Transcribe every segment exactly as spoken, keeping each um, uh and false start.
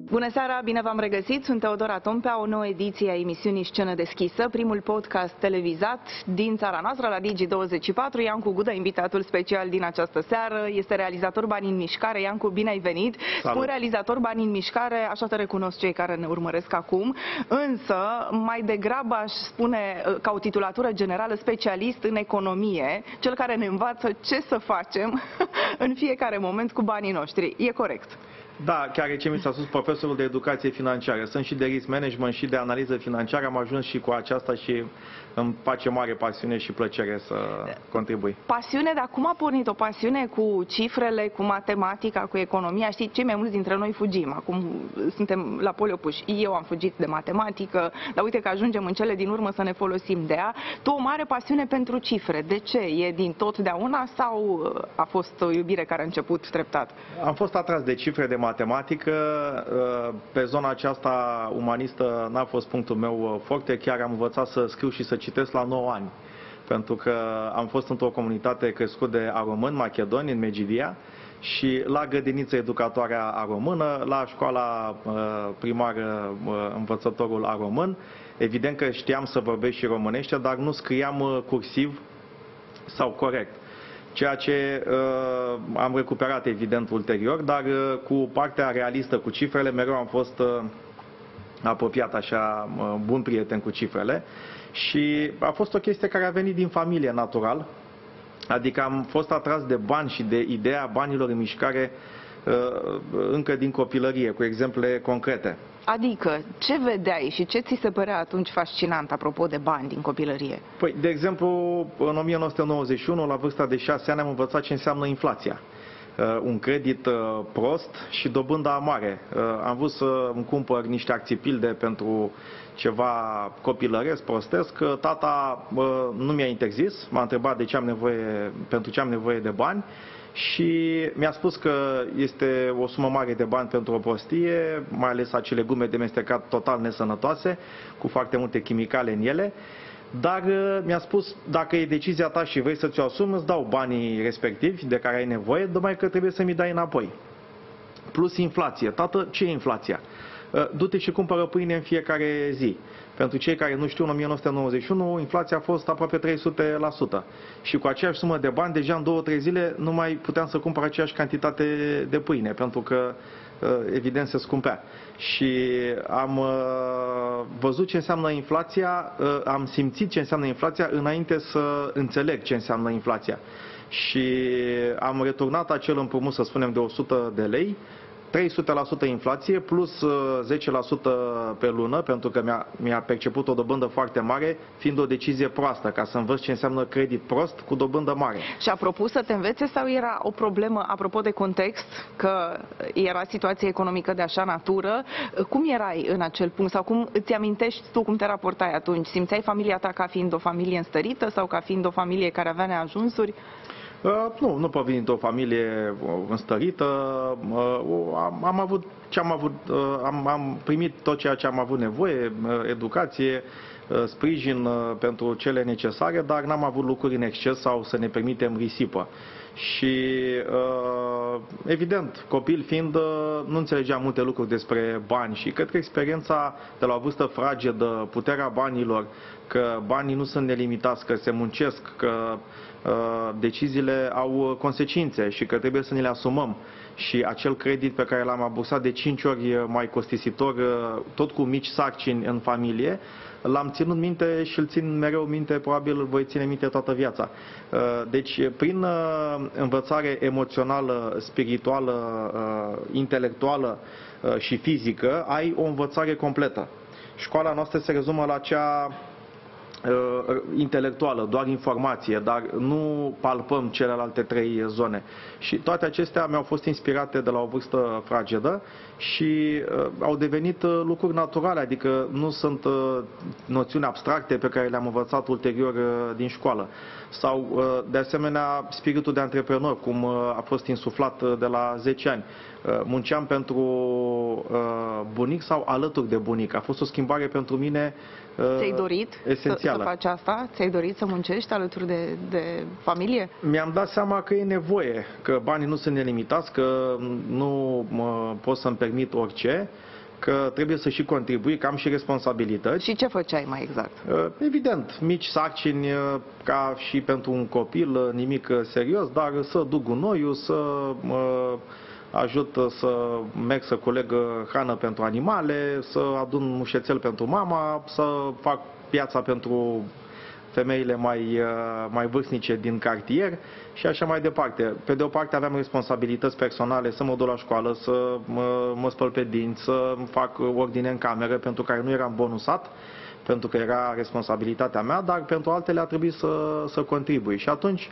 Bună seara, bine v-am regăsit, sunt Teodora Tompea, o nouă ediție a emisiunii Scenă Deschisă, primul podcast televizat din țara noastră la Digi douăzeci și patru. Iancu Gudă, invitatul special din această seară, este realizator Bani în Mișcare. Iancu, bine ai venit! Salut. Spun realizator Bani în Mișcare, așa te recunosc cei care ne urmăresc acum, însă mai degrabă aș spune ca o titulatură generală specialist în economie, cel care ne învață ce să facem în fiecare moment cu banii noștri. E corect? Da, chiar ce mi s-a spus profesorul de educație financiară. Sunt și de risk management și de analiză financiară. Am ajuns și cu aceasta și îmi face mare pasiune și plăcere să contribui. Pasiune, dar cum a pornit o pasiune cu cifrele, cu matematica, cu economia? Știi, cei mai mulți dintre noi fugim. Acum suntem la poli opuși. Eu am fugit de matematică, dar uite că ajungem în cele din urmă să ne folosim de ea. Tu o mare pasiune pentru cifre. De ce? E din totdeauna sau a fost o iubire care a început treptat? Am fost atras de cifre, de matematică. Pe zona aceasta umanistă n-a fost punctul meu forte. Chiar am învățat să scriu și să citesc la nouă ani. Pentru că am fost într-o comunitate crescut de aromâni macedoni în Medgidia și la grădiniță educatoarea aromână, la școala primară învățătorul aromân. Evident că știam să vorbesc și românește, dar nu scriam cursiv sau corect. Ceea ce uh, am recuperat evident ulterior, dar uh, cu partea realistă, cu cifrele, mereu am fost uh, apropiat așa, uh, bun prieten cu cifrele și a fost o chestie care a venit din familie natural, adică am fost atras de bani și de ideea banilor în mișcare uh, încă din copilărie, cu exemple concrete. Adică, ce vedeai și ce ți se părea atunci fascinant, apropo de bani din copilărie? Păi, de exemplu, în o mie nouă sute nouăzeci și unu, la vârsta de șase ani, am învățat ce înseamnă inflația. Uh, un credit uh, prost și dobânda mare. Uh, am vrut să îmi cumpăr niște acții pilde pentru ceva copilăresc, prostesc. Tata uh, nu mi-a interzis, m-a întrebat de ce am nevoie, pentru ce am nevoie de bani. Și mi-a spus că este o sumă mare de bani pentru o prostie, mai ales acele legume de mestecat total nesănătoase, cu foarte multe chimicale în ele. Dar mi-a spus, dacă e decizia ta și vrei să ți-o asumi, îți dau banii respectivi de care ai nevoie, numai că trebuie să mi dai înapoi. Plus inflație. Tată, ce e inflația? Du-te și cumpără pâine în fiecare zi. Pentru cei care nu știu, în o mie nouă sute nouăzeci și unu inflația a fost aproape trei sute la sută. Și cu aceeași sumă de bani, deja în două trei zile nu mai puteam să cumpăr aceeași cantitate de pâine, pentru că evident se scumpea. Și am văzut ce înseamnă inflația, am simțit ce înseamnă inflația înainte să înțeleg ce înseamnă inflația. Și am returnat acel împrumut, să spunem, de o sută de lei, trei sute la sută inflație plus zece la sută pe lună, pentru că mi-a, mi-a perceput o dobândă foarte mare, fiind o decizie proastă, ca să învăț ce înseamnă credit prost cu dobândă mare. Și a propus să te învețe sau era o problemă, apropo de context, că era situație economică de așa natură? Cum erai în acel punct sau cum îți amintești tu cum te raportai atunci? Simțeai familia ta ca fiind o familie înstărită sau ca fiind o familie care avea neajunsuri? Uh, nu, nu provin de o familie înstărită. Uh, am, am avut ce am avut, uh, am, am primit tot ceea ce am avut nevoie, uh, educație, uh, sprijin uh, pentru cele necesare, dar n-am avut lucruri în exces sau să ne permitem risipă. Și uh, evident, copil fiind, uh, nu înțelegeam multe lucruri despre bani și cred că experiența de la o vârstă fragedă, puterea banilor, că banii nu sunt nelimitați, că se muncesc, că uh, deciziile au consecințe și că trebuie să ne le asumăm. Și acel credit pe care l-am abursat de cinci ori mai costisitor, uh, tot cu mici sarcini în familie, l-am ținut minte și îl țin mereu minte, probabil îl voi ține minte toată viața. Deci, prin învățare emoțională, spirituală, intelectuală și fizică, ai o învățare completă. Școala noastră se rezumă la cea intelectuală, doar informație, dar nu palpăm celelalte trei zone. Și toate acestea mi-au fost inspirate de la o vârstă fragedă și uh, au devenit uh, lucruri naturale, adică nu sunt uh, noțiuni abstracte pe care le-am învățat ulterior uh, din școală. Sau, uh, de asemenea, spiritul de antreprenor, cum uh, a fost insuflat uh, de la zece ani. Uh, munceam pentru uh, bunic sau alături de bunic. A fost o schimbare pentru mine Ți-ai dorit esențială. Să, să faci asta? Ți-ai dorit să muncești alături de, de familie? Mi-am dat seama că e nevoie, că banii nu sunt nelimitați, că nu mă, pot să-mi permit orice, că trebuie să și contribui, că am și responsabilități. Și ce făceai mai exact? Evident, mici sarcini ca și pentru un copil, nimic serios, dar să duc gunoiul, să mă ajut să merg să coleg hrană pentru animale, să adun mușețel pentru mama, să fac piața pentru femeile mai, mai vârstnice din cartier și așa mai departe. Pe de o parte aveam responsabilități personale, să mă duc la școală, să mă, mă spăl pe dinți, să fac ordine în cameră, pentru care nu eram bonusat, pentru că era responsabilitatea mea, dar pentru altele a trebuit să, să contribui. Și atunci,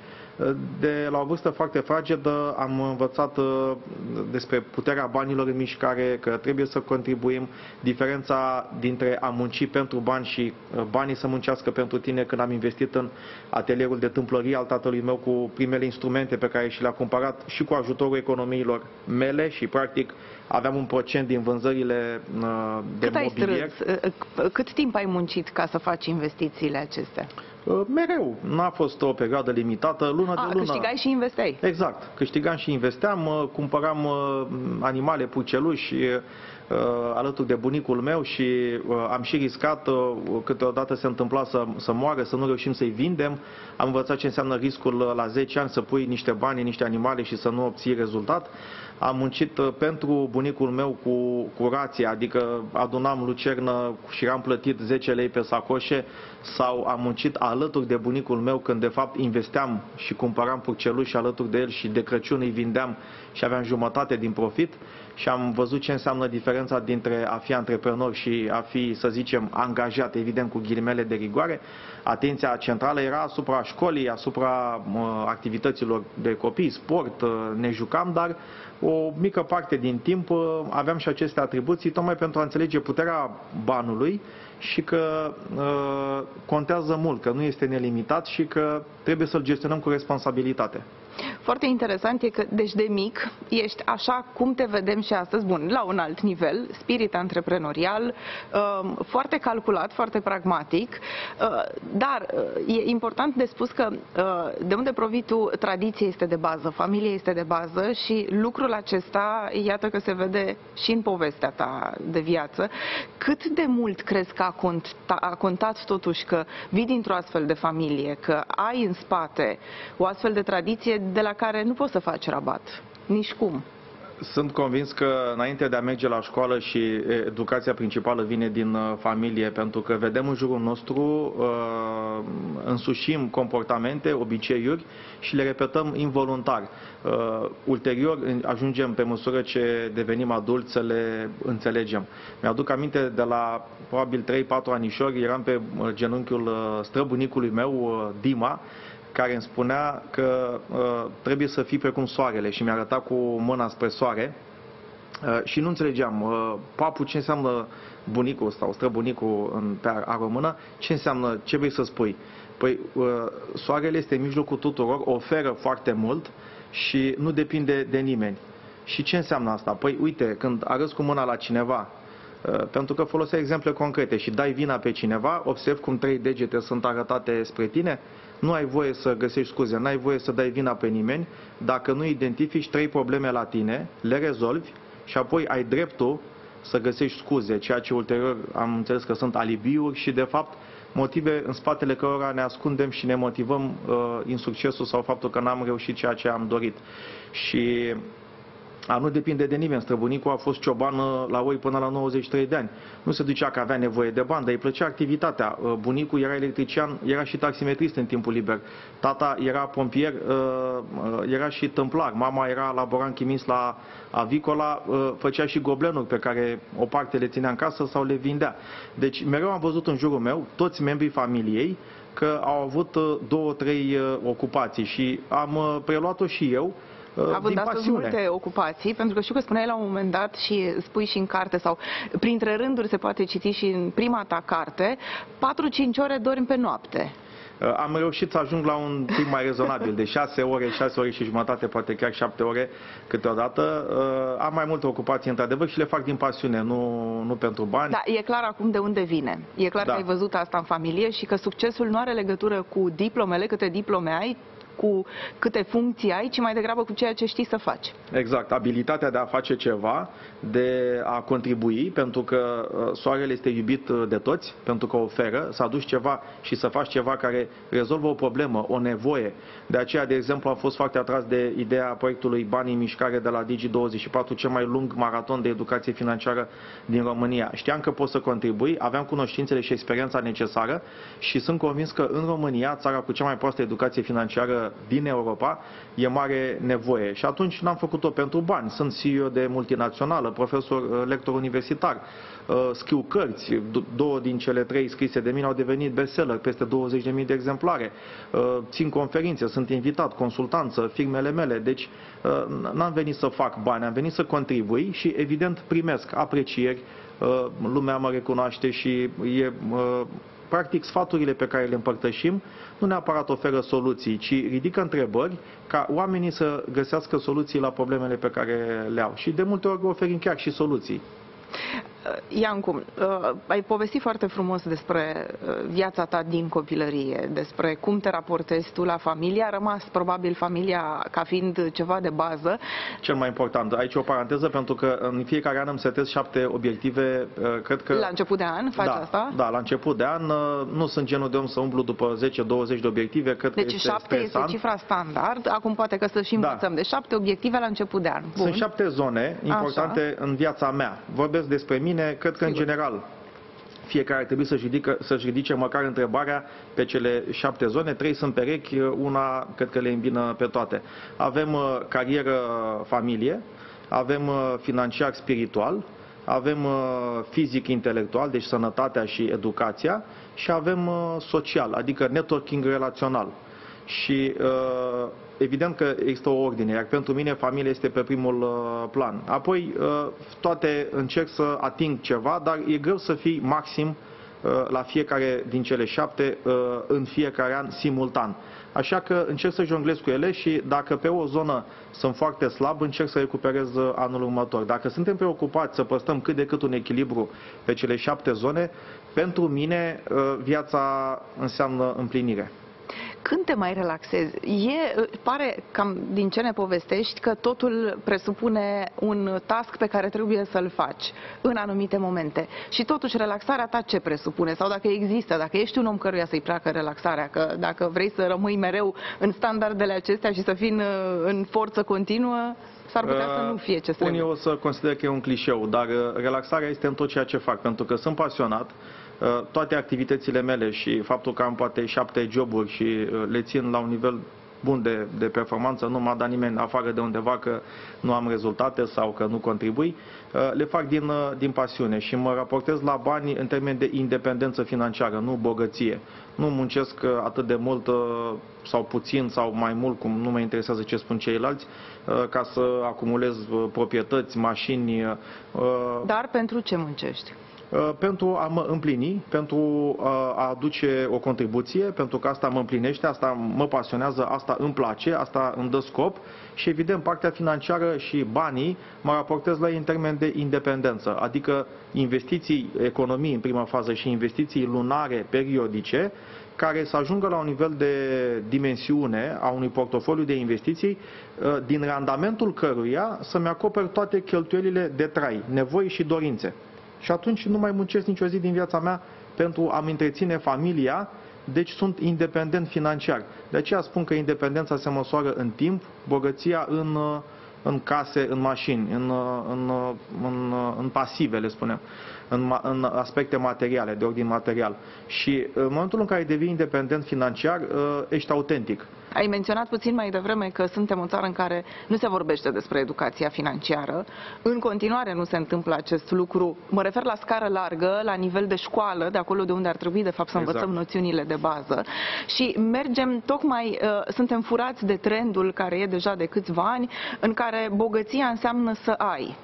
de la o vârstă foarte fragedă, am învățat despre puterea banilor în mișcare, că trebuie să contribuim, diferența dintre a munci pentru bani și banii să muncească pentru tine. Când am investit în atelierul de tâmplărie al tatălui meu cu primele instrumente pe care și le-a cumpărat și cu ajutorul economiilor mele și practic aveam un procent din vânzările de Cât mobilier. Ai strâns? Cât timp ai muncit ca să faci investițiile acestea? Mereu. N-a fost o perioadă limitată, lună A, de lună. câștigai și investeai. Exact. Câștigam și investeam, cumpăram animale, puceluși, alături de bunicul meu și am și riscat, câteodată se întâmpla să, să moară, să nu reușim să-i vindem. Am învățat ce înseamnă riscul la zece ani, să pui niște bani în niște animale și să nu obții rezultat. Am muncit pentru bunicul meu cu, cu rație, adică adunam lucernă și am plătit zece lei pe sacoșe, sau am muncit alături de bunicul meu când de fapt investeam și cumpăram purceluși alături de el și de Crăciun îi vindeam și aveam jumătate din profit. Și am văzut ce înseamnă diferența dintre a fi antreprenor și a fi, să zicem, angajat, evident cu ghilimele de rigoare. Atenția centrală era asupra școlii, asupra uh, activităților de copii, sport, uh, ne jucam, dar o mică parte din timp uh, aveam și aceste atribuții, tocmai pentru a înțelege puterea banului și că uh, contează mult, că nu este nelimitat și că trebuie să-l gestionăm cu responsabilitate. Foarte interesant e că, deci de mic, ești așa cum te vedem și astăzi, bun, la un alt nivel, spirit antreprenorial, foarte calculat, foarte pragmatic, dar e important de spus că de unde provii tu, tradiție este de bază, familie este de bază și lucrul acesta, iată că se vede și în povestea ta de viață. Cât de mult crezi că a contat, a contat totuși că vii dintr-o astfel de familie, că ai în spate o astfel de tradiție de la care nu poți să faci rabat, nici cum? Sunt convins că înainte de a merge la școală și educația principală vine din familie, pentru că vedem în jurul nostru, însușim comportamente, obiceiuri și le repetăm involuntar. Ulterior ajungem, pe măsură ce devenim adulți, să le înțelegem. Mi-aduc aminte de la probabil trei patru anișori, eram pe genunchiul străbunicului meu, Dima, care îmi spunea că uh, trebuie să fii precum soarele și mi-a arătat cu mâna spre soare uh, și nu înțelegeam, uh, papu, ce înseamnă bunicul sau străbunicul în, pe a română, ce înseamnă, ce vrei să spui? Păi uh, soarele este în mijlocul tuturor, oferă foarte mult și nu depinde de nimeni. Și ce înseamnă asta? Păi uite, când arăți cu mâna la cineva, pentru că foloseai exemple concrete și dai vina pe cineva, observi cum trei degete sunt arătate spre tine, nu ai voie să găsești scuze, nu ai voie să dai vina pe nimeni, dacă nu identifici trei probleme la tine, le rezolvi și apoi ai dreptul să găsești scuze, ceea ce ulterior am înțeles că sunt alibiuri și de fapt motive în spatele cărora ne ascundem și ne motivăm uh, insuccesul sau faptul că n-am reușit ceea ce am dorit. Și a nu depinde de nimeni. Străbunicul a fost cioban la oi până la nouăzeci și trei de ani. Nu se ducea că avea nevoie de bani, dar îi plăcea activitatea. Bunicul era electrician, era și taximetrist în timpul liber. Tata era pompier, era și tâmplar. Mama era laborant chimist la avicola, făcea și goblenuri pe care o parte le ținea în casă sau le vindea. Deci mereu am văzut în jurul meu toți membrii familiei că au avut două, trei ocupații și am preluat-o și eu. Având astăzi multe ocupații, pentru că știu că spuneai la un moment dat și spui și în carte sau printre rânduri se poate citi și în prima ta carte, patru cinci ore dormi pe noapte. Am reușit să ajung la un timp mai rezonabil, de șase ore, șase ore și jumătate, poate chiar șapte ore câteodată. Am mai multe ocupații, într-adevăr, și le fac din pasiune, nu, nu pentru bani. Da, e clar acum de unde vine. E clar da. că ai văzut asta în familie și că succesul nu are legătură cu diplomele, câte diplome ai, cu câte funcții ai, ci mai degrabă cu ceea ce știi să faci. Exact, abilitatea de a face ceva, de a contribui, pentru că soarele este iubit de toți, pentru că oferă, să aduci ceva și să faci ceva care rezolvă o problemă, o nevoie. De aceea, de exemplu, am fost foarte atras de ideea proiectului Banii în Mișcare de la Digi douăzeci și patru, cel mai lung maraton de educație financiară din România. Știam că pot să contribui, aveam cunoștințele și experiența necesară și sunt convins că în România, țara cu cea mai proastă educație financiară din Europa, e mare nevoie. Și atunci n-am făcut-o pentru bani. Sunt C E O de multinațională, profesor, lector universitar, scriu cărți, două din cele trei scrise de mine au devenit bestseller, peste douăzeci de mii de exemplare, țin conferințe, sunt invitat, consultanță, firmele mele, deci n-am venit să fac bani, am venit să contribui și evident primesc aprecieri, lumea mă recunoaște și e... Practic, sfaturile pe care le împărtășim nu neapărat oferă soluții, ci ridică întrebări ca oamenii să găsească soluții la problemele pe care le au. Și de multe ori oferim chiar și soluții. Iancu, ai povestit foarte frumos despre viața ta din copilărie, despre cum te raportezi tu la familie. A rămas probabil familia ca fiind ceva de bază. Cel mai important, aici o paranteză, pentru că în fiecare an îmi setez șapte obiective, cred că... La început de an faci da, asta? Da, la început de an. Nu sunt genul de om să umblu după zece douăzeci de obiective, cred deci că este șapte stresant. Este cifra standard, acum poate că să și învățăm. Da. De șapte obiective la început de an. Bun. Sunt șapte zone importante Așa. în viața mea. Vorbesc despre mine, cred că Sigur. în general fiecare ar trebui să-și ridice, să-și ridice măcar întrebarea pe cele șapte zone. Trei sunt perechi, una cred că le îmbină pe toate. Avem uh, carieră, familie, avem uh, financiar, spiritual, avem uh, fizic, intelectual, deci sănătatea și educația, și avem uh, social, adică networking relațional. Și uh, evident că există o ordine, iar pentru mine familia este pe primul uh, plan. Apoi uh, toate încerc să ating ceva, dar e greu să fii maxim uh, la fiecare din cele șapte uh, în fiecare an simultan. Așa că încerc să jonglez cu ele și dacă pe o zonă sunt foarte slab, încerc să recuperez anul următor. Dacă suntem preocupați să păstrăm cât de cât un echilibru pe cele șapte zone, pentru mine uh, viața înseamnă împlinire. Când te mai relaxezi? E, pare, cam din ce ne povestești, că totul presupune un task pe care trebuie să-l faci în anumite momente. Și totuși relaxarea ta ce presupune? Sau dacă există, dacă ești un om căruia să-i placă relaxarea, că dacă vrei să rămâi mereu în standardele acestea și să fii în, în forță continuă, s-ar putea uh, să nu fie ce trebuie. Unii o să consider că e un clișeu, dar relaxarea este în tot ceea ce fac, pentru că sunt pasionat. Toate activitățile mele și faptul că am poate șapte joburi și le țin la un nivel bun de, de performanță, nu m-a dat nimeni afară de undeva că nu am rezultate sau că nu contribui, le fac din, din pasiune și mă raportez la bani în termeni de independență financiară, nu bogăție. Nu muncesc atât de mult sau puțin sau mai mult, cum nu mă interesează ce spun ceilalți, ca să acumulez proprietăți, mașini. Dar pentru ce muncești? Pentru a mă împlini, pentru a aduce o contribuție, pentru că asta mă împlinește, asta mă pasionează, asta îmi place, asta îmi dă scop și evident partea financiară și banii mă raportez la ei în termen de independență, adică investiții, economii în prima fază și investiții lunare, periodice, care să ajungă la un nivel de dimensiune a unui portofoliu de investiții, din randamentul căruia să-mi acoper toate cheltuielile de trai, nevoi și dorințe. Și atunci nu mai muncesc nicio zi din viața mea pentru a-mi întreține familia, deci sunt independent financiar. De aceea spun că independența se măsoară în timp, bogăția în, în case, în mașini, în, în, în, în pasive, le spunem, în, în aspecte materiale, de ordin material. Și în momentul în care devii independent financiar, ești autentic. Ai menționat puțin mai devreme că suntem o țară în care nu se vorbește despre educația financiară. În continuare nu se întâmplă acest lucru. Mă refer la scară largă, la nivel de școală, de acolo de unde ar trebui de fapt să învățăm exact. noțiunile de bază. Și mergem tocmai, uh, suntem furați de trendul care e deja de câțiva ani, în care bogăția înseamnă să ai.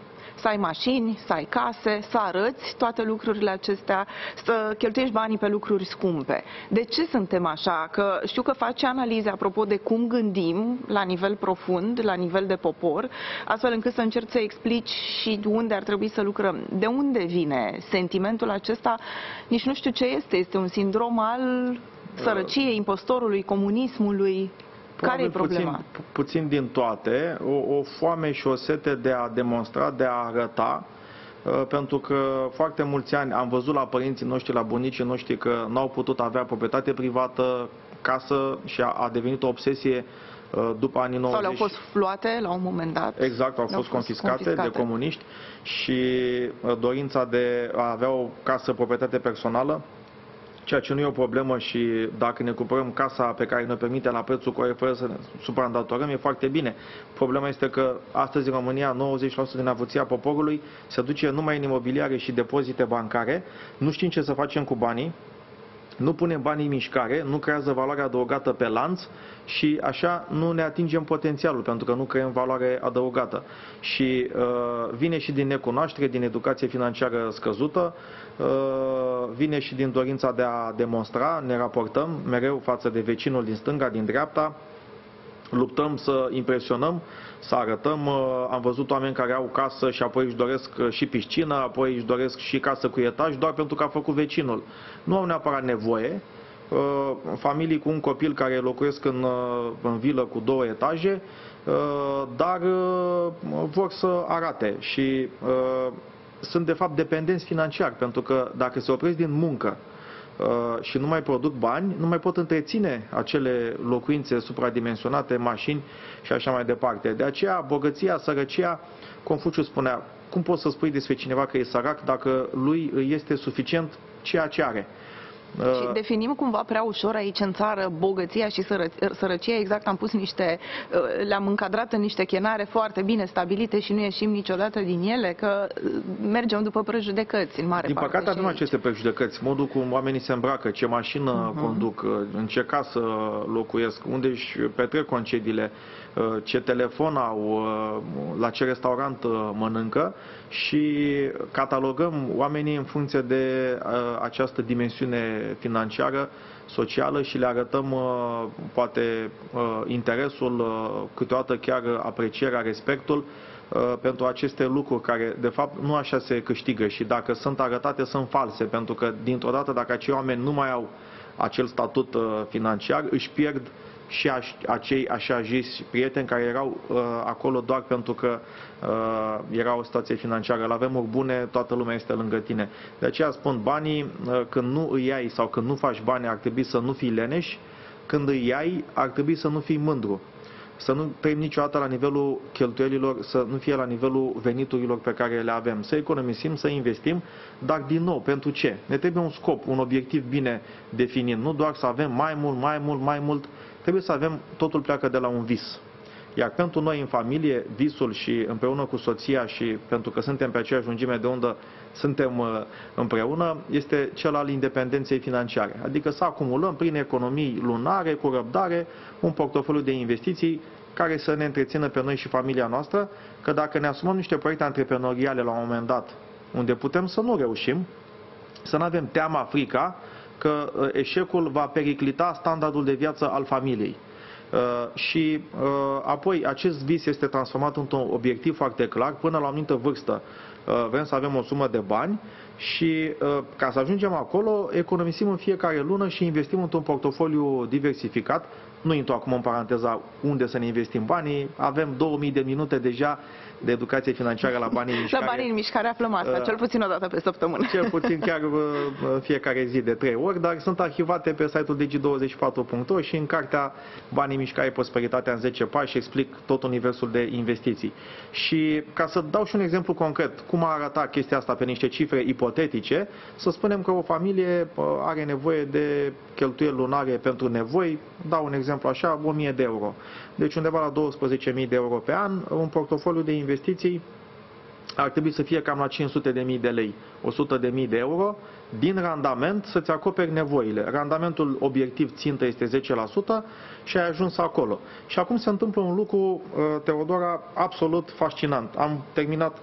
să ai mașini, să ai case, să arăți toate lucrurile acestea, să cheltuiești banii pe lucruri scumpe. De ce suntem așa? Că știu că faci analize apropo de cum gândim la nivel profund, la nivel de popor, astfel încât să încerci să explici și unde ar trebui să lucrăm. De unde vine sentimentul acesta? Nici nu știu ce este. Este un sindrom al sărăciei, impostorului, comunismului? Care e problema? Puțin, puțin din toate, o, o foame și o sete de a demonstra, de a arăta, pentru că foarte mulți ani am văzut la părinții noștri, la bunicii noștri că n-au putut avea proprietate privată, casă, și a, a devenit o obsesie după anii nouăzeci. Sau le-au fost luate la un moment dat. Exact, au fost, fost confiscate, confiscate de comuniști, și dorința de a avea o casă, proprietate personală, ceea ce nu e o problemă, și dacă ne cumpărăm casa pe care ne permite la prețul corect fără să ne supraîndatorăm, e foarte bine. Problema este că astăzi în România nouăzeci la sută din avuția poporului se duce numai în imobiliare și depozite bancare, nu știm ce să facem cu banii, nu punem banii în mișcare, nu creează valoare adăugată pe lanț și așa nu ne atingem potențialul, pentru că nu creăm valoare adăugată. Și uh, vine și din necunoaștere, din educație financiară scăzută, uh, vine și din dorința de a demonstra, ne raportăm mereu față de vecinul din stânga, din dreapta, luptăm să impresionăm, să arătăm. Am văzut oameni care au casă și apoi își doresc și piscină, apoi își doresc și casă cu etaj, doar pentru că a făcut vecinul. Nu au neapărat nevoie. Familii cu un copil care locuiesc în, în vilă cu două etaje, dar vor să arate și sunt de fapt dependenți financiar, pentru că dacă se opresc din muncă și nu mai produc bani, nu mai pot întreține acele locuințe supradimensionate, mașini și așa mai departe. De aceea, bogăția, sărăcia, Confuciu spunea, cum poți să spui despre cineva că e sărac dacă lui este suficient ceea ce are? Și definim cumva prea ușor aici în țară bogăția și sără, sărăcia. Exact, am pus niște, le-am încadrat în niște chenare foarte bine stabilite și nu ieșim niciodată din ele, că mergem după prejudecăți în mare Din parte. păcate avem aceste prejudecăți, modul cum oamenii se îmbracă, ce mașină uh-huh. conduc, în ce casă locuiesc, unde își petrec concediile, ce telefon au, la ce restaurant mănâncă, și catalogăm oamenii în funcție de această dimensiune financiară, socială, și le arătăm poate interesul, câteodată chiar aprecierea, respectul pentru aceste lucruri care de fapt nu așa se câștigă, și dacă sunt arătate sunt false, pentru că dintr-o dată dacă acei oameni nu mai au acel statut financiar, își pierd și acei așa zis prieteni care erau uh, acolo doar pentru că uh, era o situație financiară. La vremuri bune, toată lumea este lângă tine. De aceea spun, banii, uh, când nu îi ai sau când nu faci bani, ar trebui să nu fii leneș, când îi ai, ar trebui să nu fii mândru. Să nu trăim niciodată la nivelul cheltuielilor, să nu fie la nivelul veniturilor pe care le avem. Să economisim, să investim, dar din nou, pentru ce? Ne trebuie un scop, un obiectiv bine definit, nu doar să avem mai mult, mai mult, mai mult. Trebuie să avem, totul pleacă de la un vis. Iar pentru noi în familie, visul, și împreună cu soția, și pentru că suntem pe aceeași lungime de undă, suntem împreună, este cel al independenței financiare. Adică să acumulăm prin economii lunare, cu răbdare, un portofoliu de investiții care să ne întrețină pe noi și familia noastră, că dacă ne asumăm niște proiecte antreprenoriale la un moment dat, unde putem să nu reușim, să nu avem teama, frica, că eșecul va periclita standardul de viață al familiei. Și apoi acest vis este transformat într-un obiectiv foarte clar. Până la o anumită vârstă vrem să avem o sumă de bani și ca să ajungem acolo economisim în fiecare lună și investim într-un portofoliu diversificat. Nu intru acum în paranteza unde să ne investim banii. Avem două mii de minute deja de educație financiară la banii în mișcare. La banii în mișcare aflăm asta, uh, cel puțin o dată pe săptămână. Cel puțin chiar fiecare zi de trei ori, dar sunt arhivate pe site-ul digi douăzeci și patru punct ro și în cartea Banii în mișcare, prosperitatea în zece pași explic tot universul de investiții. Și ca să dau și un exemplu concret, cum a arătat chestia asta pe niște cifre ipotetice, să spunem că o familie are nevoie de cheltuieli lunare pentru nevoi, dau un exemplu așa, o mie de euro. Deci undeva la douăsprezece mii de euro pe an, un portofoliu de investiții ar trebui să fie cam la cinci sute de mii de lei, o sută de mii de euro, din randament să-ți acoperi nevoile. Randamentul obiectiv țintă este zece la sută și ai ajuns acolo. Și acum se întâmplă un lucru, Teodora, absolut fascinant. Am terminat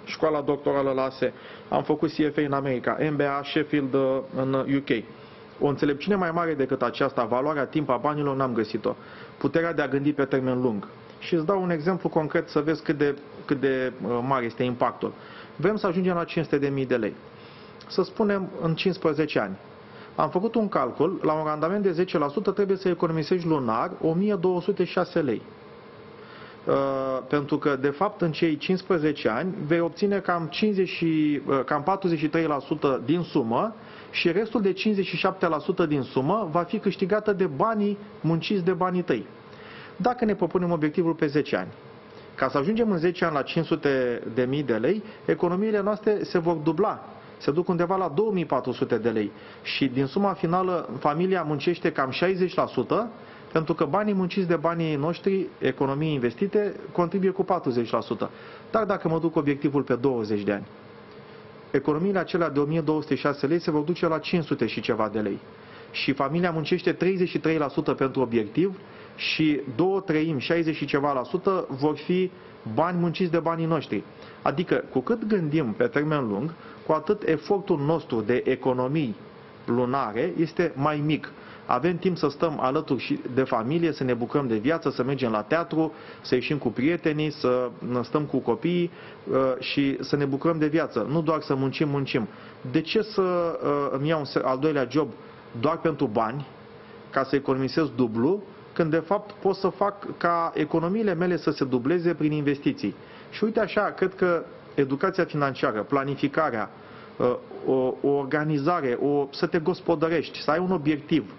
școala doctorală la A S E, am făcut C F A în America, M B A Sheffield în U K. O înțelepciune mai mare decât aceasta, valoarea timp a banilor, n-am găsit-o. Puterea de a gândi pe termen lung. Și îți dau un exemplu concret să vezi cât de, cât de mare este impactul. Vrem să ajungem la cinci sute de mii de lei. Să spunem în cincisprezece ani. Am făcut un calcul, la un randament de zece la sută trebuie să economisești lunar o mie două sute șase lei. Uh, pentru că, de fapt, în cei cincisprezece ani vei obține cam, cincizeci, uh, cam patruzeci și trei la sută din sumă și restul de cincizeci și șapte la sută din sumă va fi câștigată de banii munciți de banii tăi. Dacă ne propunem obiectivul pe zece ani, ca să ajungem în zece ani la cinci sute de mii de lei, economiile noastre se vor dubla. Se duc undeva la două mii patru sute de lei și din suma finală familia muncește cam șaizeci la sută, pentru că banii munciți de banii noștri, economii investite, contribuie cu patruzeci la sută. Dar dacă mă duc obiectivul pe douăzeci de ani, economiile acelea de o mie două sute șase lei se vor duce la cinci sute și ceva de lei. Și familia muncește treizeci și trei la sută pentru obiectiv și două treimi, șaizeci și ceva la sută, vor fi bani munciți de banii noștri. Adică, cu cât gândim pe termen lung, cu atât efortul nostru de economii lunare este mai mic. Avem timp să stăm alături de familie, să ne bucurăm de viață, să mergem la teatru, să ieșim cu prietenii, să stăm cu copiii și să ne bucurăm de viață. Nu doar să muncim, muncim. De ce să îmi iau un al doilea job doar pentru bani, ca să economisesc dublu, când de fapt pot să fac ca economiile mele să se dubleze prin investiții? Și uite așa, cred că educația financiară, planificarea, o, o organizare, o, să te gospodărești, să ai un obiectiv,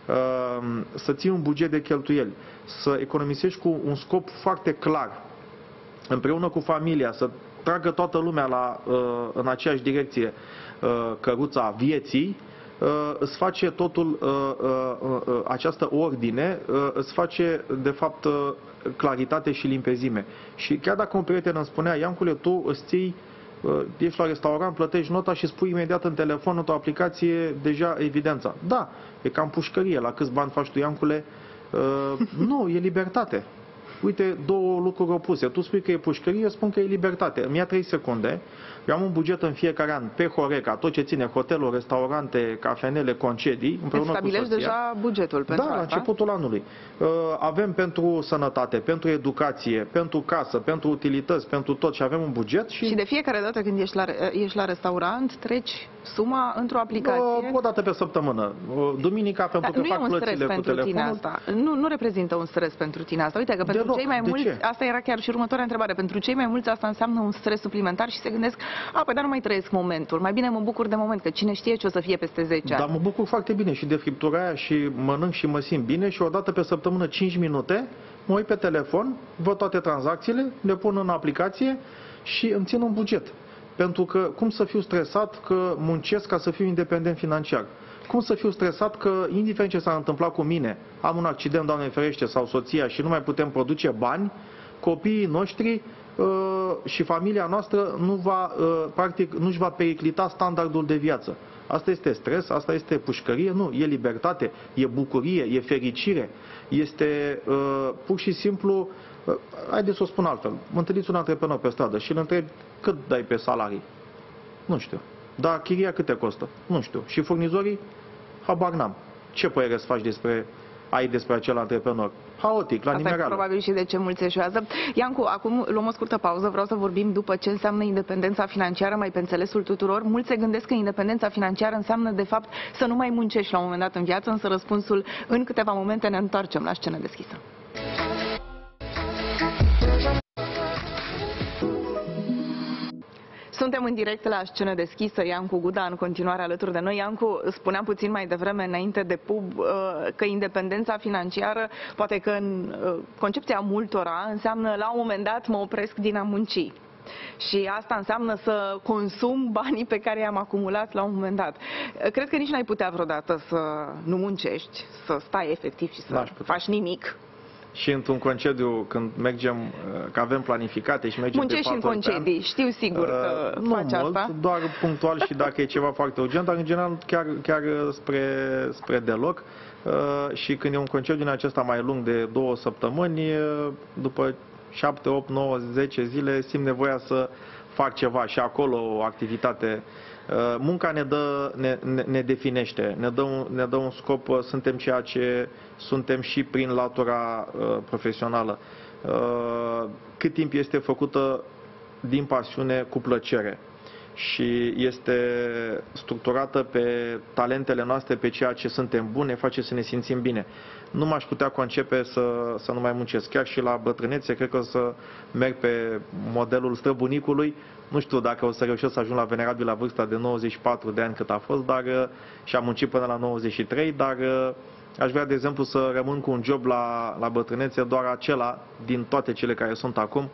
să ții un buget de cheltuieli, să economisești cu un scop foarte clar, împreună cu familia, să tragă toată lumea la, în aceeași direcție căruța vieții, îți face totul, această ordine, îți face de fapt claritate și limpezime. Și chiar dacă un prieten îmi spunea: Iancule, tu îți ții, ești la restaurant, plătești nota și spui imediat în telefon, într-o aplicație, deja evidența. Da, e cam pușcărie. La câți bani faci tu, Iancule? Nu, e libertate. Uite, două lucruri opuse. Tu spui că e pușcărie, eu spun că e libertate. Îmi ia trei secunde. Eu am un buget în fiecare an pe Horeca, tot ce ține hoteluri, restaurante, cafenele, concedii, împreună cu soția. Stabilești deja bugetul pentru Da, asta? la începutul anului. Avem pentru sănătate, pentru educație, pentru casă, pentru utilități, pentru tot și avem un buget. Și, și de fiecare dată când ești la, ești la restaurant, treci suma într-o aplicație? O dată pe săptămână. Duminica, pentru că fac plățile cu telefonul. Asta. Nu, nu reprezintă un stres pentru tine asta. Uite că pentru Deloc. cei mai De mulți, ce? asta era chiar și următoarea întrebare, pentru cei mai mulți asta înseamnă un stres suplimentar și se gândesc: a, păi dar nu mai trăiesc momentul, mai bine mă bucur de moment, că cine știe ce o să fie peste zece ani. Dar mă bucur foarte bine și de friptura aia și mănânc și mă simt bine și o dată pe săptămână, cinci minute, mă uit pe telefon, văd toate tranzacțiile, le pun în aplicație și îmi țin un buget. Pentru că cum să fiu stresat că muncesc ca să fiu independent financiar? Cum să fiu stresat că, indiferent ce s-a întâmplat cu mine, am un accident, Doamne ferește, sau soția și nu mai putem produce bani, copiii noștri și familia noastră nu va, practic, nu-și va periclita standardul de viață. Asta este stres, asta este pușcărie? Nu, e libertate, e bucurie, e fericire, este uh, pur și simplu, uh, haideți să o spun altfel, mă întâlniți un antreprenor pe stradă și îl întreb: cât dai pe salarii? Nu știu. Dar chiria câte costă? Nu știu. Și furnizorii? Habar n-am. Ce părere să faci despre, ai despre acel antreprenor? Haotic, la Asta nimereală. e probabil și de ce mulți eșuează. Iancu, acum luăm o scurtă pauză, vreau să vorbim după ce înseamnă independența financiară, mai pe înțelesul tuturor. Mulți se gândesc că independența financiară înseamnă de fapt să nu mai muncești la un moment dat în viață, însă răspunsul în câteva momente. Ne întoarcem la Scenă Deschisă. Suntem în direct la Scenă Deschisă, Iancu Guda în continuare alături de noi. Iancu, spuneam puțin mai devreme, înainte de pub, că independența financiară, poate că în concepția multora, înseamnă la un moment dat mă opresc din a munci. Și asta înseamnă să consum banii pe care i-am acumulat la un moment dat. Cred că nici n-ai putea vreodată să nu muncești, să stai efectiv și să faci nimic. Și într-un concediu, când mergem, că avem planificate și mergem Muncești pe în concedii, știu sigur că uh, faci nu mult, asta. doar punctual și dacă e ceva foarte urgent, dar în general chiar, chiar spre, spre deloc. Uh, și când e un concediu din acesta mai lung de două săptămâni, după șapte, opt, nouă, zece zile simt nevoia să fac ceva și acolo o activitate. Munca ne, dă, ne, ne, ne definește, ne dă, un, ne dă un scop, suntem ceea ce suntem și prin latura uh, profesională. Uh, cât timp este făcută din pasiune, cu plăcere și este structurată pe talentele noastre, pe ceea ce suntem buni, ne face să ne simțim bine. Nu m-aș putea concepe să, să nu mai muncesc. Chiar și la bătrânețe, cred că o să merg pe modelul străbunicului. Nu știu dacă o să reușesc să ajung la venerabil la vârsta de nouăzeci și patru de ani cât a fost, dar și am muncit până la nouăzeci și trei, dar aș vrea, de exemplu, să rămân cu un job la, la bătrânețe, doar acela din toate cele care sunt acum,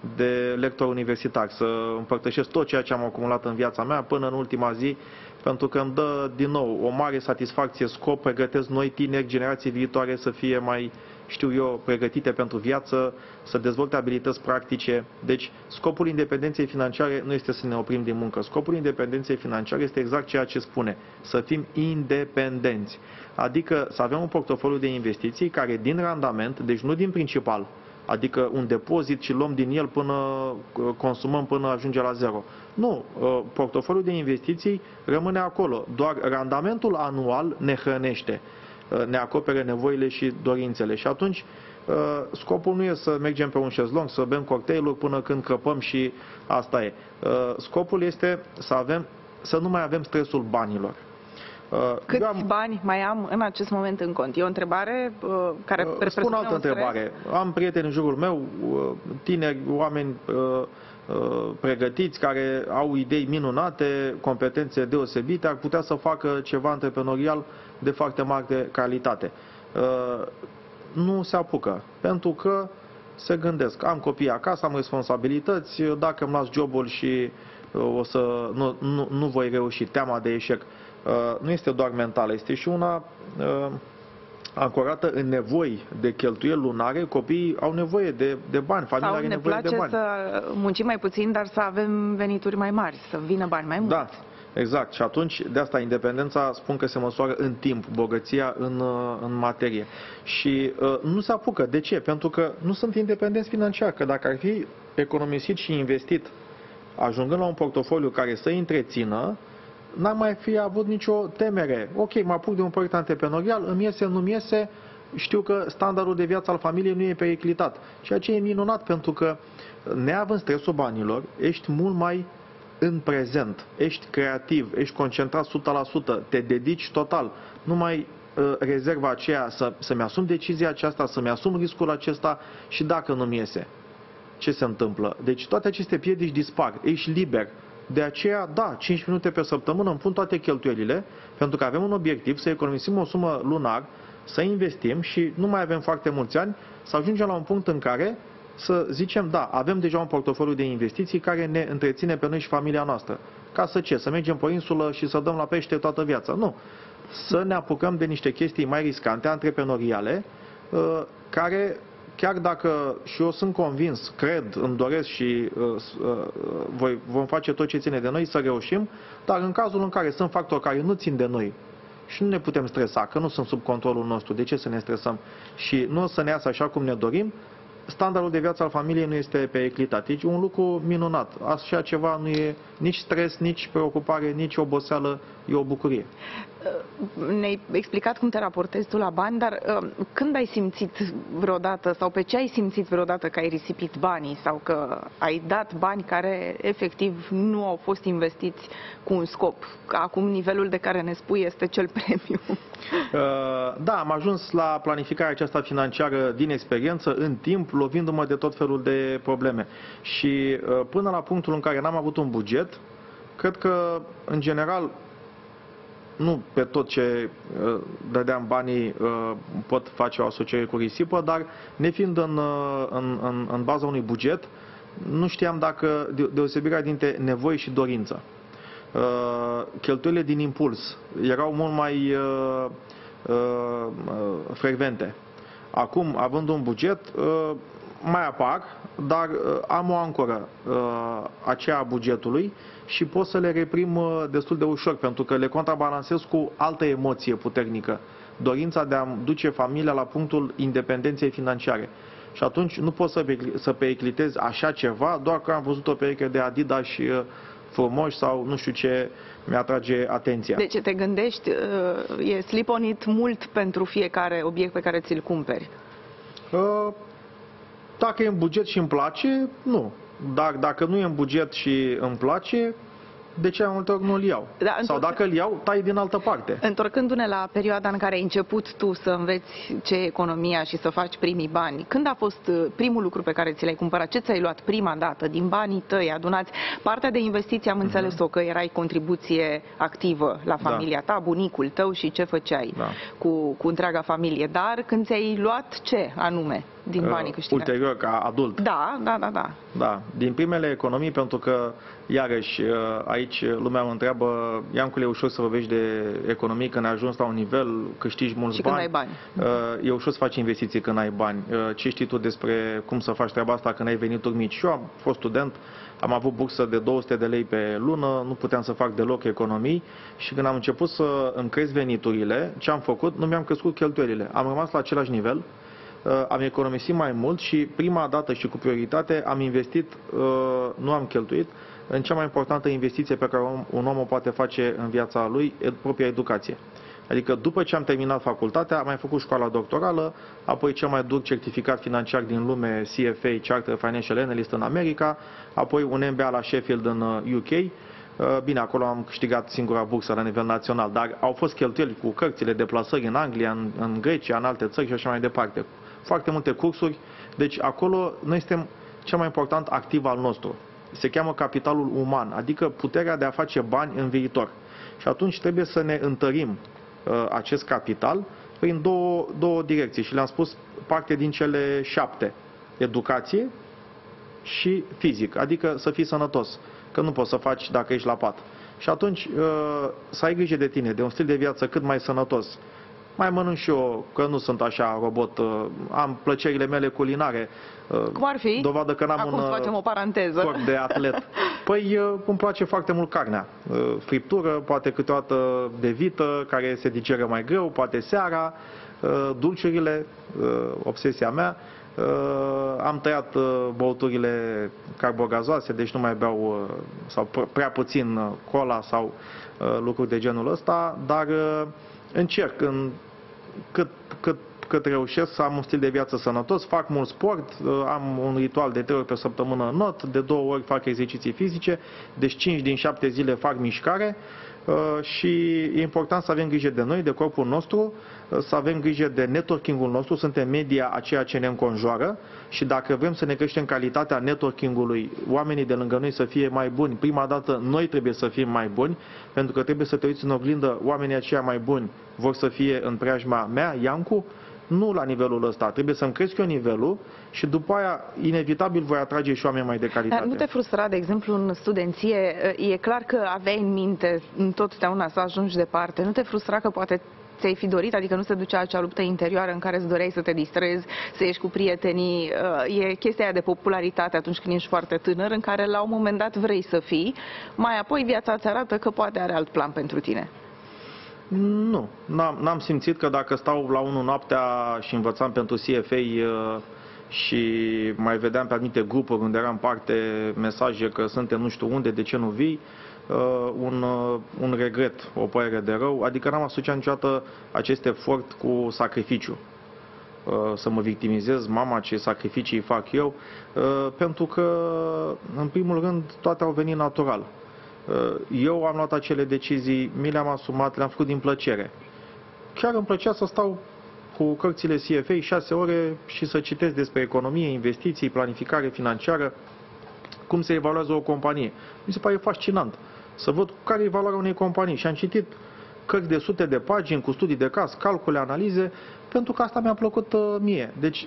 de lector universitar, să împărtășesc tot ceea ce am acumulat în viața mea până în ultima zi, pentru că îmi dă din nou o mare satisfacție, scop, pregătesc noi tineri, generații viitoare să fie mai, știu eu, pregătite pentru viață, să dezvolte abilități practice. Deci, scopul independenței financiare nu este să ne oprim din muncă. Scopul independenței financiare este exact ceea ce spune, să fim independenți. Adică să avem un portofoliu de investiții care din randament, deci nu din principal, adică un depozit și luăm din el până consumăm până ajunge la zero. Nu, portofoliul de investiții rămâne acolo, doar randamentul anual ne hrănește, ne acopere nevoile și dorințele și atunci scopul nu e să mergem pe un șezlong, să bem cocktailuri până când crăpăm și asta e. Scopul este să avem, să nu mai avem stresul banilor. Câți am, bani mai am în acest moment în cont? E o întrebare uh, care uh, spun altă întrebare. Am prieteni în jurul meu, uh, tineri, oameni uh, uh, pregătiți, care au idei minunate, competențe deosebite, ar putea să facă ceva antreprenorial de foarte mare calitate. Uh, nu se apucă, pentru că se gândesc, am copii acasă, am responsabilități, dacă îmi las jobul și uh, o să, nu, nu, nu voi reuși, teama de eșec. Uh, nu este doar mentală, este și una uh, ancorată în nevoi de cheltuieli lunare. Copiii au nevoie de, de bani, familia are nevoie de bani. Sau ne place să muncim mai puțin, dar să avem venituri mai mari, să vină bani mai mulți. Da, exact. Și atunci, de asta, independența, spun că se măsoară în timp, bogăția în, în materie. Și uh, nu se apucă. De ce? Pentru că nu sunt independenți financiar. Că dacă ar fi economisit și investit, ajungând la un portofoliu care să întrețină, n-am mai fi avut nicio temere. Ok, mă apuc de un proiect antreprenorial, îmi iese, nu-mi iese, știu că standardul de viață al familiei nu e periclitat. Ceea ce e minunat, pentru că neavând stresul banilor, ești mult mai în prezent, ești creativ, ești concentrat o sută la sută, te dedici total. Nu mai uh, rezerva aceea să, să-mi asum decizia aceasta, să-mi asum riscul acesta și dacă nu-mi iese. Ce se întâmplă? Deci toate aceste piedici dispar, ești liber. De aceea, da, cinci minute pe săptămână îmi pun toate cheltuielile, pentru că avem un obiectiv să economisim o sumă lunar, să investim și nu mai avem foarte mulți ani, să ajungem la un punct în care să zicem, da, avem deja un portofoliu de investiții care ne întreține pe noi și familia noastră. Ca să ce? Să mergem pe o insulă și să dăm la pește toată viața? Nu. Să ne apucăm de niște chestii mai riscante, antreprenoriale, care... Chiar dacă și eu sunt convins, cred, îmi doresc și uh, uh, voi, vom face tot ce ține de noi să reușim, dar în cazul în care sunt factori care nu țin de noi și nu ne putem stresa, că nu sunt sub controlul nostru, de ce să ne stresăm și nu o să ne iasă așa cum ne dorim, standardul de viață al familiei nu este periclitat. Deci un lucru minunat. Așa ceva nu e nici stres, nici preocupare, nici oboseală, e o bucurie. Ne-ai explicat cum te raportezi tu la bani, dar când ai simțit vreodată sau pe ce ai simțit vreodată că ai risipit banii sau că ai dat bani care efectiv nu au fost investiți cu un scop? Că acum nivelul de care ne spui este cel premium. Da, am ajuns la planificarea aceasta financiară din experiență, în timp, lovindu-mă de tot felul de probleme. Și până la punctul în care n-am avut un buget, cred că, în general, nu pe tot ce uh, dădeam banii uh, pot face o asociere cu risipă, dar nefiind în, uh, în, în, în baza unui buget, nu știam dacă de, deosebirea dintre nevoi și dorință. Uh, cheltuielile din impuls erau mult mai uh, uh, frecvente. Acum, având un buget, uh, mai apar, dar uh, am o ancoră, uh, aceea a bugetului, și pot să le reprim uh, destul de ușor, pentru că le contrabalansez cu altă emoție puternică, dorința de a duce familia la punctul independenței financiare. Și atunci nu poți să, să periclitezi așa ceva doar că am văzut o pereche de Adidas și frumoși sau nu știu ce mi-atrage atenția. Deci te gândești, e slip on it mult pentru fiecare obiect pe care ți-l cumperi? Dacă e în buget și îmi place, nu. Dar dacă nu e în buget și îmi place, de ce mai multe ori nu-l iau? Da, sau dacă îl iau, tai din altă parte. Întorcându-ne la perioada în care ai început tu să înveți ce e economia și să faci primii bani, când a fost primul lucru pe care ți l-ai cumpărat? Ce ți-ai luat prima dată din banii tăi adunați? Partea de investiție am înțeles-o că erai contribuție activă la familia ta, bunicul tău și ce făceai da. cu, cu întreaga familie. Dar când ți-ai luat ce anume din banii câștigați? Ulterior, ca adult. Da, da, da, da. Da, din primele economii, pentru că, iarăși, aici lumea mă întreabă, Iancule, e ușor să vorbești de economii când ai ajuns la un nivel, câștigi mulți și bani. Și când ai bani. E ușor să faci investiții când ai bani. Ce știi tu despre cum să faci treaba asta când ai venituri mici? Și eu am fost student, am avut bursă de două sute de lei pe lună, nu puteam să fac deloc economii și când am început să îmi cresc veniturile, ce am făcut? Nu mi-am crescut cheltuielile. Am rămas la același nivel. Am economisit mai mult și prima dată și cu prioritate am investit, nu am cheltuit, în cea mai importantă investiție pe care un om o poate face în viața lui, propria educație. Adică după ce am terminat facultatea, am mai făcut școala doctorală, apoi cel mai dur certificat financiar din lume, C F A, Chartered Financial Analyst în America, apoi un M B A la Sheffield în U K. Bine, acolo am câștigat singura bursă la nivel național, dar au fost cheltuieli cu cărțile, deplasări în Anglia, în, în Grecia, în alte țări și așa mai departe. Foarte multe cursuri, deci acolo noi suntem cel mai important activ al nostru. Se cheamă capitalul uman, adică puterea de a face bani în viitor. Și atunci trebuie să ne întărim uh, acest capital prin două, două direcții și le-am spus parte din cele șapte. Educație și fizic, adică să fii sănătos, că nu poți să faci dacă ești la pat. Și atunci uh, să ai grijă de tine, de un stil de viață cât mai sănătos. Mai mănânc și eu, că nu sunt așa robot, am plăcerile mele culinare. Cum ar fi? Dovadă că n-am Acum un facem o paranteză. corp de atlet. Păi îmi place foarte mult carnea. Friptură, poate câteodată de vită, care se digeră mai greu, poate seara, dulciurile, obsesia mea. Am tăiat băuturile carbogazoase, deci nu mai beau sau prea puțin cola sau lucruri de genul ăsta, dar încerc în cât, cât, cât reușesc să am un stil de viață sănătos, fac mult sport, am un ritual de trei ori pe săptămână not, de două ori fac exerciții fizice, deci cinci din șapte zile fac mișcare și e important să avem grijă de noi, de corpul nostru, să avem grijă de networking-ul nostru, suntem media a ceea ce ne înconjoară și dacă vrem să ne creștem calitatea networking-ului, oamenii de lângă noi să fie mai buni, prima dată noi trebuie să fim mai buni, pentru că trebuie să te uiți în oglindă, oamenii aceia mai buni vor să fie în preajma mea, Iancu, nu la nivelul ăsta, trebuie să-mi cresc eu nivelul și după aia, inevitabil, voi atrage și oameni mai de calitate. Dar nu te frustra, de exemplu, în studenție, e clar că aveai în minte întotdeauna să ajungi departe, nu te frustra că poate ți-ai fi dorit, adică nu se ducea acea luptă interioară în care îți doreai să te distrezi, să ieși cu prietenii, e chestia aia de popularitate atunci când ești foarte tânăr, în care la un moment dat vrei să fii, mai apoi viața îți arată că poate are alt plan pentru tine. Nu, n-am simțit că dacă stau la unu noaptea și învățam pentru C F A și mai vedeam pe anumite grupuri unde eram parte mesaje că suntem nu știu unde, de ce nu vii, un, un regret, o părere de rău, adică n-am asociat niciodată acest efort cu sacrificiu. Să mă victimizez, mama, ce sacrificii fac eu, pentru că, în primul rând, toate au venit natural. Eu am luat acele decizii, mi le-am asumat, le-am făcut din plăcere. Chiar îmi plăcea să stau cu cărțile C F A șase ore și să citesc despre economie, investiții, planificare financiară, cum se evaluează o companie. Mi se pare fascinant să văd care e valoarea unei companii și am citit cărți de sute de pagini cu studii de caz, calcule, analize, pentru că asta mi-a plăcut mie. Deci,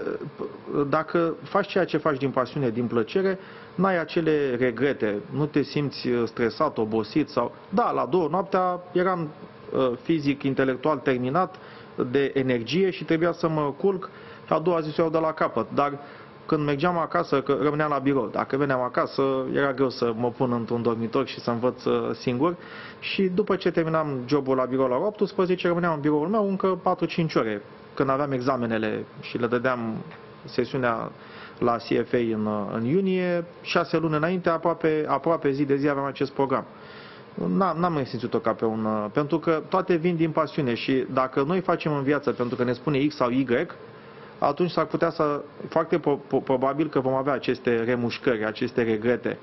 dacă faci ceea ce faci din pasiune, din plăcere, n-ai acele regrete, nu te simți stresat, obosit sau... Da, la două noaptea eram fizic, intelectual terminat de energie și trebuia să mă culc, a doua zi să iau de la capăt, dar când mergeam acasă, că rămâneam la birou, dacă veneam acasă, era greu să mă pun într-un dormitor și să învăț singur și după ce terminam jobul la birou la optsprezece, rămâneam în biroul meu încă patru cinci ore, când aveam examenele și le dădeam sesiunea la C F A în, în iunie, șase luni înainte, aproape, aproape zi de zi aveam acest program. N-am mai simțit-o ca pe un... Pentru că toate vin din pasiune și dacă noi facem în viață pentru că ne spune X sau Y, atunci s-ar putea să... Foarte probabil că vom avea aceste remușcări, aceste regrete.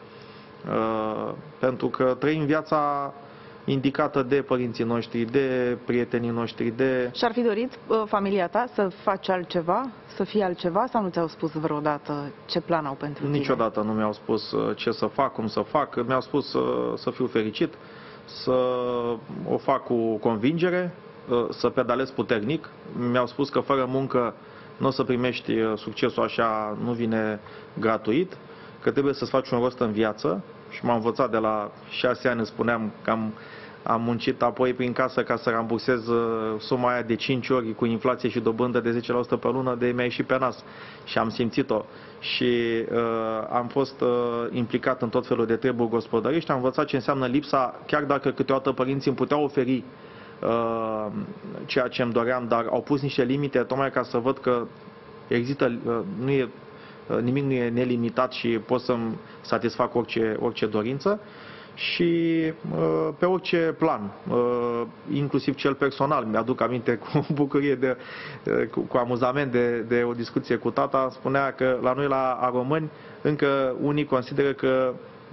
Uh, pentru că trăim viața indicată de părinții noștri, de prietenii noștri, de... Și-ar fi dorit uh, familia ta să faci altceva, să fie altceva, sau nu ți-au spus vreodată ce plan au pentru tine? Niciodată nu mi-au spus uh, ce să fac, cum să fac. Mi-au spus uh, să fiu fericit, să o fac cu convingere, uh, să pedalez puternic. Mi-au spus că fără muncă nu o să primești uh, succesul așa, nu vine gratuit, că trebuie să-ți faci un rost în viață. Și m-am învățat de la șase ani, spuneam că am, am muncit apoi prin casă ca să rambursez suma aia de cinci ori cu inflație și dobândă de zece la sută pe lună, de mi-a ieșit pe nas și am simțit-o. Și uh, am fost uh, implicat în tot felul de treburi gospodărești, am învățat ce înseamnă lipsa, chiar dacă câteodată părinții îmi puteau oferi uh, ceea ce îmi doream, dar au pus niște limite tocmai ca să văd că există, uh, nu e nimic nu e nelimitat și pot să-mi satisfac orice, orice dorință și pe orice plan, inclusiv cel personal. Mi-aduc aminte cu bucurie, de, cu, cu amuzament de, de o discuție cu tata. Spunea că la noi la români încă unii consideră că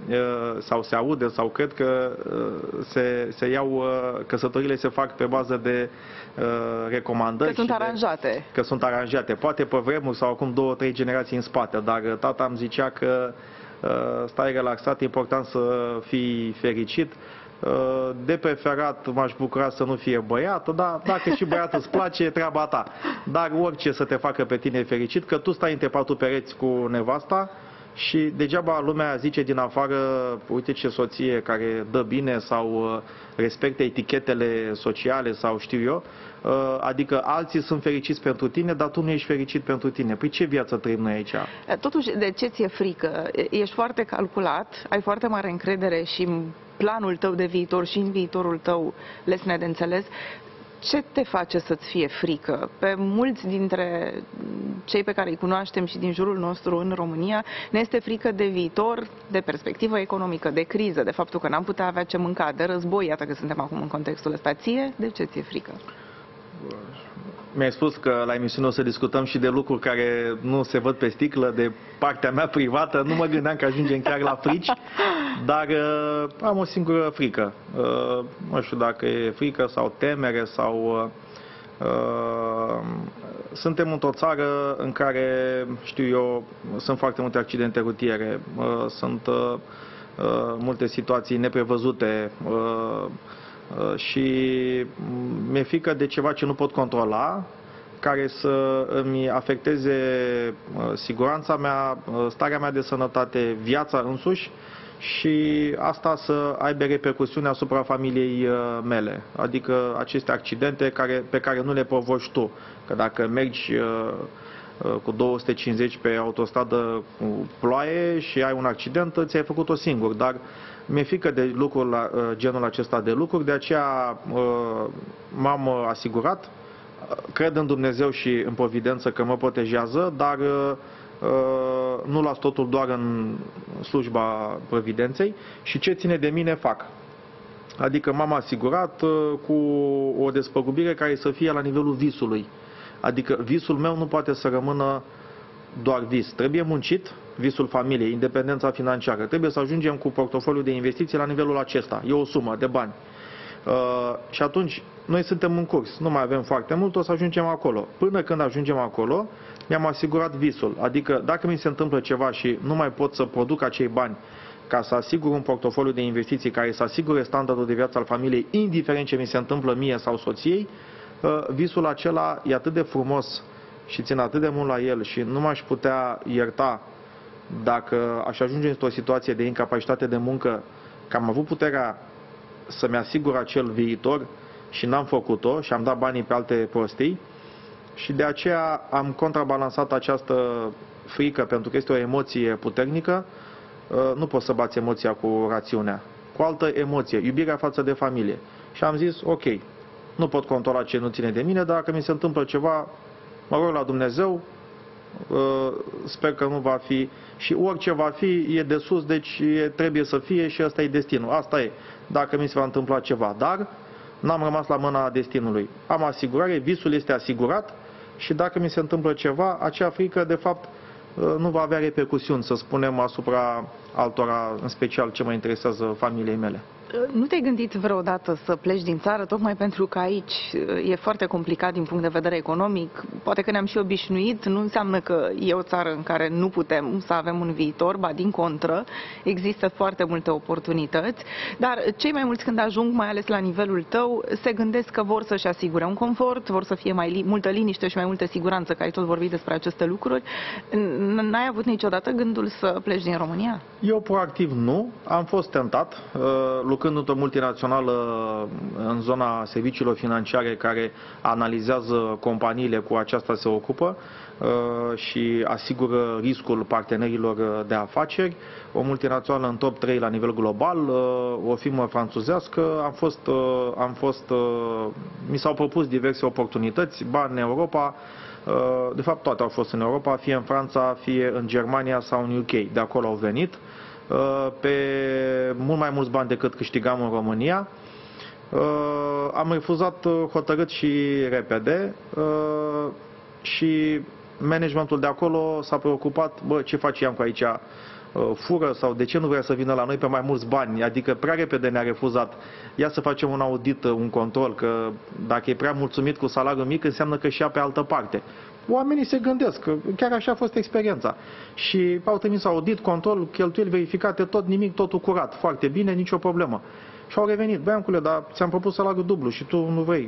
sau se aude sau cred că se, se iau, căsătorile se fac pe bază de recomandări. Că sunt de, aranjate. Că sunt aranjate. Poate pe vremuri sau acum două, trei generații în spate, dar tata îmi zicea că stai relaxat, e important să fii fericit. De preferat m-aș bucura să nu fie băiat, dar dacă și băiatul îți place, e treaba ta. Dar orice să te facă pe tine fericit, că tu stai între patru pereți cu nevasta și degeaba lumea zice din afară, uite ce soție care dă bine sau respectă etichetele sociale sau știu eu, adică alții sunt fericiți pentru tine, dar tu nu ești fericit pentru tine. Păi ce viață trăim noi aici? Totuși, de ce ți-e frică? Ești foarte calculat, ai foarte mare încredere și în planul tău de viitor și în viitorul tău lesne de înțeles. Ce te face să-ți fie frică? Pe mulți dintre cei pe care îi cunoaștem și din jurul nostru în România ne este frică de viitor, de perspectivă economică, de criză, de faptul că n-am putea avea ce mânca, de război, iată că suntem acum în contextul ăsta. Ție, de ce ți-e frică? Mi-ai spus că la emisiune o să discutăm și de lucruri care nu se văd pe sticlă, de partea mea privată. Nu mă gândeam că ajungem chiar la frici, dar uh, am o singură frică. Uh, nu știu dacă e frică sau temere sau... Uh, suntem într-o țară în care, știu eu, sunt foarte multe accidente rutiere, uh, sunt uh, uh, multe situații neprevăzute, uh, și mi-e frică de ceva ce nu pot controla, care să îmi afecteze siguranța mea, starea mea de sănătate, viața însuși și asta să aibă repercusiuni asupra familiei mele. Adică aceste accidente care, pe care nu le provoci tu. Că dacă mergi cu două sute cincizeci pe autostradă cu ploaie și ai un accident, ți-ai făcut-o singur, dar mi-e frică de lucruri la genul acesta de lucruri, de aceea m-am asigurat, cred în Dumnezeu și în providență că mă protejează, dar nu las totul doar în slujba providenței și ce ține de mine fac. Adică m-am asigurat cu o despăgubire care să fie la nivelul visului. Adică visul meu nu poate să rămână doar vis. Trebuie muncit, visul familiei, independența financiară. Trebuie să ajungem cu portofoliul de investiții la nivelul acesta. E o sumă de bani. Uh, și atunci, noi suntem în curs. Nu mai avem foarte mult, o să ajungem acolo. Până când ajungem acolo, mi-am asigurat visul. Adică, dacă mi se întâmplă ceva și nu mai pot să produc acei bani ca să asigur un portofoliu de investiții care să asigure standardul de viață al familiei, indiferent ce mi se întâmplă mie sau soției, uh, visul acela e atât de frumos și țin atât de mult la el și nu m-aș putea ierta dacă aș ajunge într-o situație de incapacitate de muncă, că am avut puterea să-mi asigur acel viitor și n-am făcut-o și am dat banii pe alte prostii și de aceea am contrabalansat această frică, pentru că este o emoție puternică. Nu poți să bați emoția cu rațiunea, cu altă emoție, iubirea față de familie. Și am zis, ok, nu pot controla ce nu ține de mine, dar dacă mi se întâmplă ceva, mă rog la Dumnezeu sper că nu va fi și orice va fi e de sus, deci e, trebuie să fie și ăsta e destinul. Asta e, dacă mi se va întâmpla ceva, dar n-am rămas la mâna destinului. Am asigurare, visul este asigurat și dacă mi se întâmplă ceva, acea frică de fapt nu va avea repercusiuni, să spunem, asupra altora, în special ce mă interesează familiei mele. Nu te-ai gândit vreodată să pleci din țară, tocmai pentru că aici e foarte complicat din punct de vedere economic? Poate că ne-am și obișnuit, nu înseamnă că e o țară în care nu putem să avem un viitor, ba din contră, există foarte multe oportunități, dar cei mai mulți când ajung, mai ales la nivelul tău, se gândesc că vor să-și asigure un confort, vor să fie mai li multă liniște și mai multă siguranță, că ai tot vorbit despre aceste lucruri. N-ai avut niciodată gândul să pleci din România? Eu proactiv nu, am fost tentat, lucrând într-o multinațională în zona serviciilor financiare care analizează companiile, cu aceasta se ocupă și asigură riscul partenerilor de afaceri, o multinațională în top trei la nivel global, o firmă franțuzească, am fost, am fost, mi s-au propus diverse oportunități, bani în Europa, de fapt toate au fost în Europa, fie în Franța, fie în Germania sau în U K, de acolo au venit, pe mult mai mulți bani decât câștigam în România. Am refuzat hotărât și repede și managementul de acolo s-a preocupat, bă, ce face Iancu aici, fură sau de ce nu vrea să vină la noi pe mai mulți bani, adică prea repede ne-a refuzat. Ia să facem un audit, un control, că dacă e prea mulțumit cu salariul mic, înseamnă că și ia pe altă parte. Oamenii se gândesc, că chiar așa a fost experiența. Și au trimis audit, control, cheltuieli verificate, tot nimic, totul curat, foarte bine, nicio problemă. Și au revenit, băiancule, dar ți-am propus salariul dublu și tu nu vrei.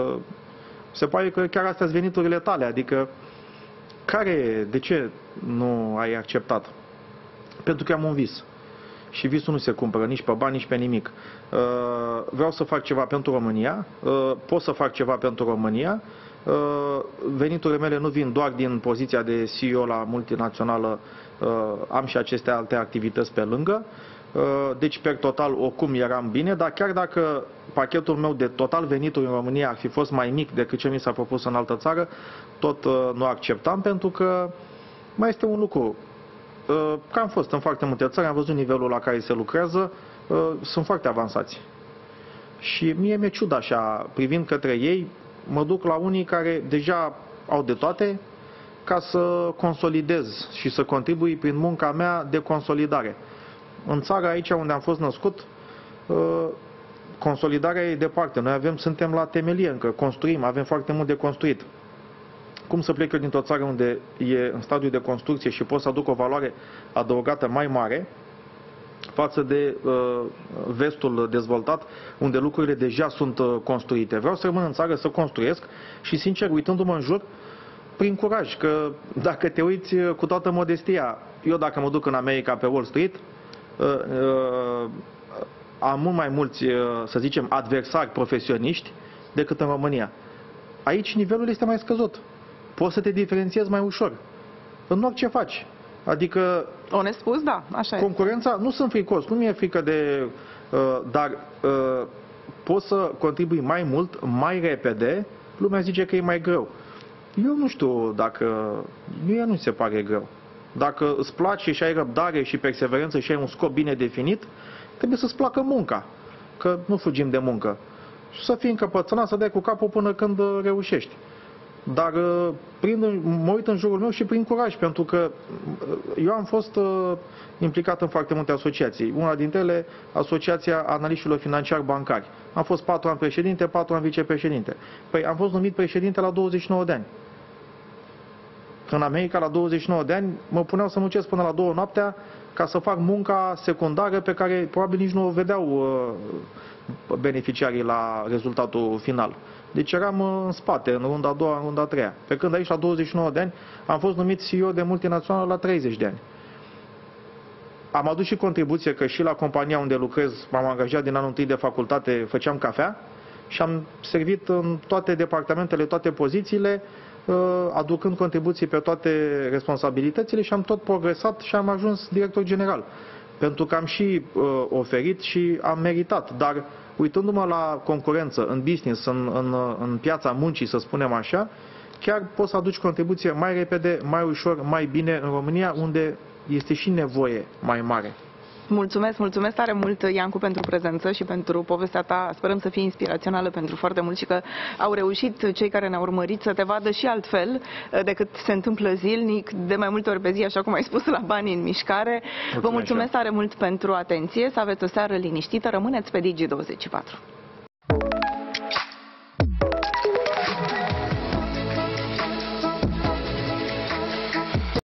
Se pare că chiar astea sunt veniturile tale, adică care, de ce nu ai acceptat? Pentru că am un vis. Și visul nu se cumpără nici pe bani, nici pe nimic. Vreau să fac ceva pentru România, pot să fac ceva pentru România. Veniturile mele nu vin doar din poziția de C E O la multinațională, am și aceste alte activități pe lângă. Deci, pe total, oricum eram bine, dar chiar dacă pachetul meu de total venituri în România ar fi fost mai mic decât ce mi s-a propus în altă țară, tot nu acceptam, pentru că mai este un lucru. Că am fost în foarte multe țări, am văzut nivelul la care se lucrează, sunt foarte avansați. Și mie mi-e ciudă așa, privind către ei, mă duc la unii care deja au de toate ca să consolidez și să contribui prin munca mea de consolidare. În țara aici unde am fost născut, consolidarea e departe. Noi avem, suntem la temelie încă, construim, avem foarte mult de construit. Cum să plec eu dintr-o țară unde e în stadiu de construcție și pot să aduc o valoare adăugată mai mare față de uh, vestul dezvoltat, unde lucrurile deja sunt uh, construite. Vreau să rămân în țară, să construiesc și, sincer, uitându-mă în jur, prin curaj, că dacă te uiți cu toată modestia, eu dacă mă duc în America pe Wall Street, uh, uh, am mult mai mulți, uh, să zicem, adversari profesioniști decât în România. Aici nivelul este mai scăzut. Poți să te diferențiezi mai ușor în orice faci. Adică, onest spus, da, așa e. Concurența, nu sunt fricos, nu mi-e frică de... Uh, dar uh, poți să contribui mai mult, mai repede, lumea zice că e mai greu. Eu nu știu dacă... Mie nu se pare greu. Dacă îți place și ai răbdare și perseverență și ai un scop bine definit, trebuie să-ți placă munca, că nu fugim de muncă. Și să fii încăpățânat, să dai cu capul până când reușești. Dar prin, mă uit în jurul meu și prin curaj, pentru că eu am fost uh, implicat în foarte multe asociații. Una dintre ele, Asociația Analiștilor Financiari Bancari. Am fost patru ani președinte, patru ani vicepreședinte. Păi am fost numit președinte la douăzeci și nouă de ani. În America, la douăzeci și nouă de ani, mă puneau să muncesc până la două noaptea ca să fac munca secundară pe care probabil nici nu o vedeau uh, beneficiarii la rezultatul final. Deci eram în spate, în runda a doua, în runda a treia. Pe când aici, la douăzeci și nouă de ani, am fost numit C E O de multinațională la treizeci de ani. Am adus și contribuție că și la compania unde lucrez, m-am angajat din anul întâi de facultate, făceam cafea și am servit în toate departamentele, toate pozițiile, aducând contribuții pe toate responsabilitățile și am tot progresat și am ajuns director general. Pentru că am și oferit și am meritat, dar uitându-mă la concurență, în business, în, în, în piața muncii, să spunem așa, chiar poți să aduci contribuție mai repede, mai ușor, mai bine în România, unde este și nevoie mai mare. Mulțumesc, mulțumesc tare mult, Iancu, pentru prezență și pentru povestea ta. Sperăm să fie inspirațională pentru foarte mulți și că au reușit cei care ne-au urmărit să te vadă și altfel decât se întâmplă zilnic, de mai multe ori pe zi, așa cum ai spus, la Banii în Mișcare. Mulțumesc. Vă mulțumesc tare mult pentru atenție, să aveți o seară liniștită, rămâneți pe Digi douăzeci și patru.